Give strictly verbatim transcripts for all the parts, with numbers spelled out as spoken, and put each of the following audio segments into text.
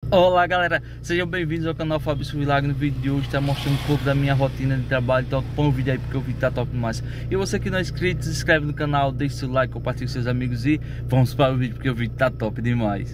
Olá galera, sejam bem-vindos ao canal Fabrício Vilag. No vídeo de hoje está mostrando um pouco da minha rotina de trabalho, então põe o vídeo aí porque o vídeo tá top demais. E você que não é inscrito, se inscreve no canal, deixe seu like, compartilhe com seus amigos e vamos para o vídeo porque o vídeo tá top demais.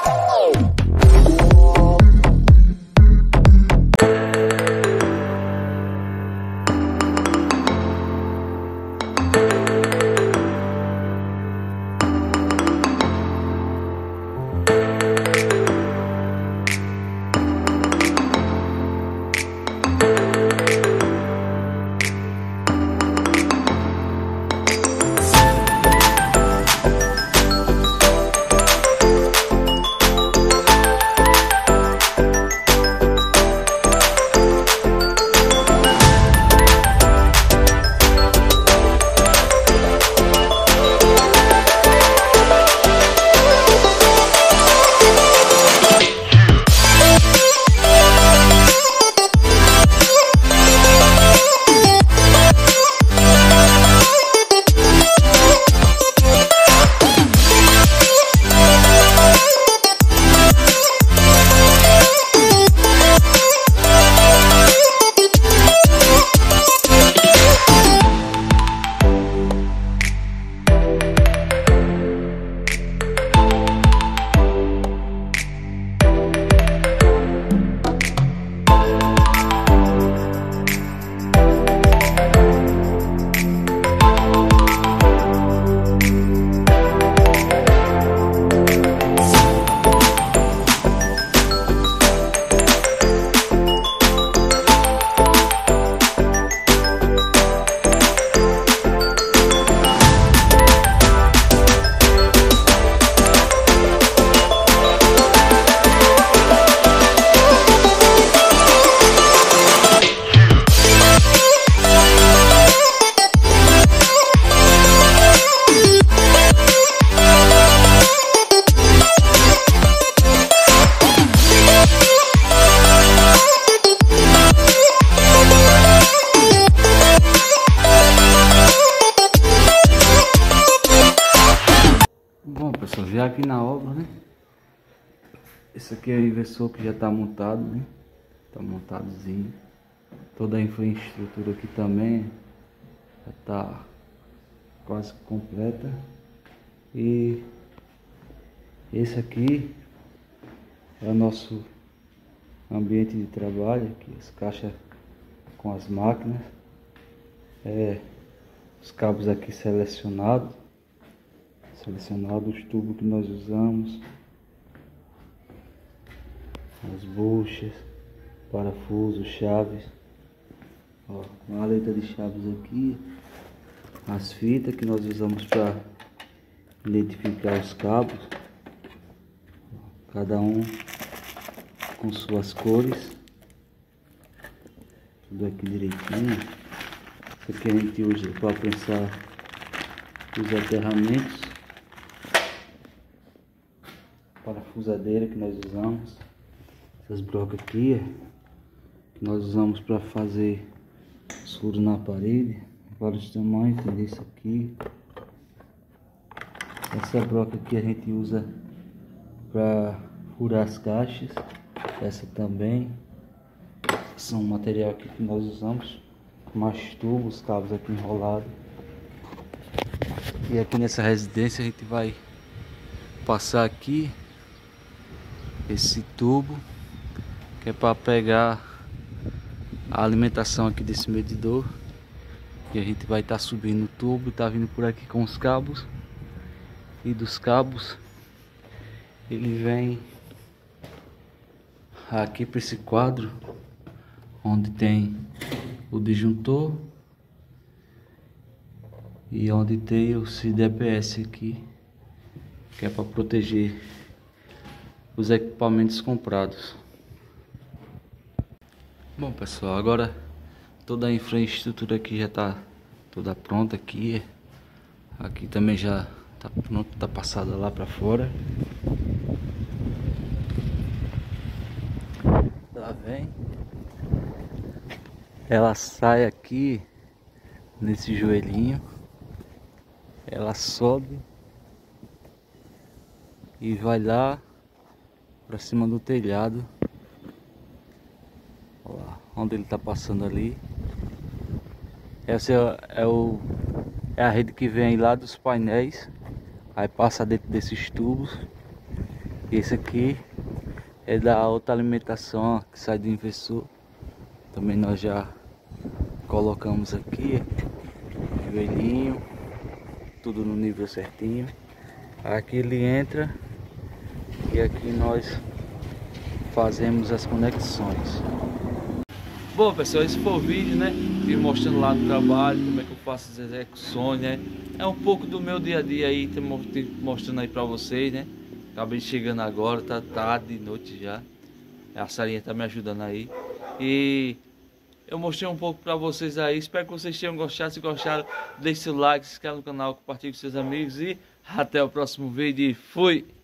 Bom pessoal, já aqui na obra, né? Esse aqui é o inversor que já está montado, né? Tá montadozinho. Toda a infraestrutura aqui também já está quase completa. E esse aqui é o nosso ambiente de trabalho, aqui as caixas com as máquinas, é, os cabos aqui selecionados. Selecionado os tubos que nós usamos, as buchas, parafusos, chaves, ó, uma letra de chaves aqui, as fitas que nós usamos para identificar os cabos, cada um com suas cores, tudo aqui direitinho. Isso aqui a gente usa para prensar os aterramentos. Parafusadeira que nós usamos, essas brocas aqui que nós usamos para fazer furo na parede, vários tamanhos, tem isso aqui. Essa broca aqui a gente usa para furar as caixas, essa também são material aqui que nós usamos, mais tubos, cabos aqui enrolados. E aqui nessa residência a gente vai passar aqui esse tubo que é para pegar a alimentação aqui desse medidor, e a gente vai estar tá subindo o tubo e tá vindo por aqui com os cabos, e dos cabos ele vem aqui para esse quadro onde tem o disjuntor e onde tem o C D P S aqui, que é para proteger os equipamentos comprados. Bom pessoal, agora toda a infraestrutura aqui já está toda pronta aqui. Aqui também já está pronto, está passada lá para fora. Lá vem. Ela sai aqui nesse joelhinho, ela sobe e vai lá para cima do telhado. Olha lá, onde ele tá passando ali. Essa é, é, o, é a rede que vem lá dos painéis. Aí passa dentro desses tubos. E esse aqui é da outra alimentação, ó, que sai do inversor. Também nós já colocamos aqui nivelinho, tudo no nível certinho. Aqui ele entra e aqui nós fazemos as conexões. Bom pessoal, esse foi o vídeo, né? E mostrando lá no trabalho como é que eu faço as execuções, né? É um pouco do meu dia a dia aí, mostrando aí pra vocês, né? Acabei chegando agora, tá tarde, de noite já. A Sarinha tá me ajudando aí. E eu mostrei um pouco pra vocês aí. Espero que vocês tenham gostado. Se gostaram, deixe seu like, se inscreva no canal, compartilhe com seus amigos. E até o próximo vídeo. Fui!